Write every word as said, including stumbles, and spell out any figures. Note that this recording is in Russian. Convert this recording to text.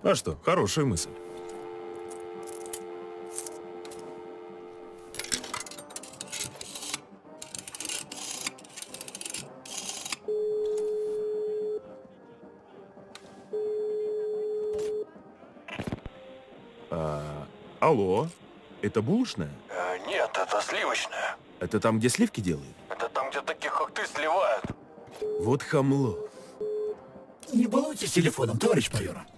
А что, хорошая мысль. А, алло, это булочная? Э, нет, это сливочная. Это там, где сливки делают? Это там, где таких, как ты, сливают. Вот хамло. Не балуйтесь телефоном, товарищ майор.